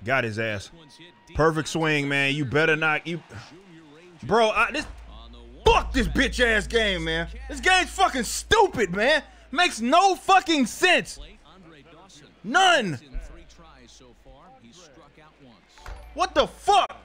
Got his ass. Perfect swing, man. You better not. Bro, fuck this bitch ass game, man. This game's fucking stupid, man. Makes no fucking sense. None. What the fuck?